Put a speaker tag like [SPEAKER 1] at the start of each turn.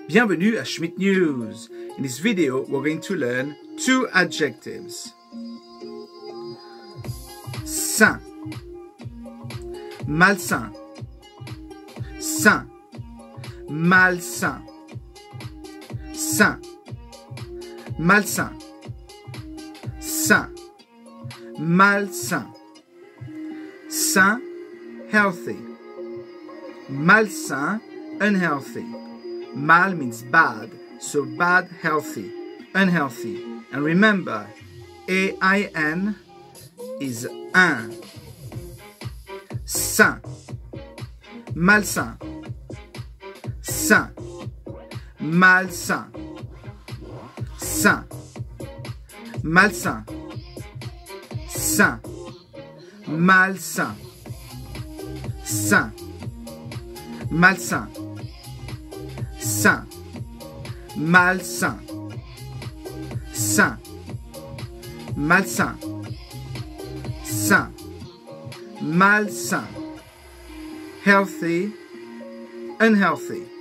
[SPEAKER 1] Bienvenue à Schmidt News. In this video, we're going to learn two adjectives. Sain, malsain, sain, malsain, sain, malsain, sain, malsain, sain, healthy, malsain, unhealthy. Mal means bad, so bad, healthy, unhealthy. And remember, A-I-N is un. Sain, malsain, sain, malsain, sain, malsain, sain, malsain, sain, malsain, sain, malsain, sain, malsain, sain, malsain, healthy, unhealthy.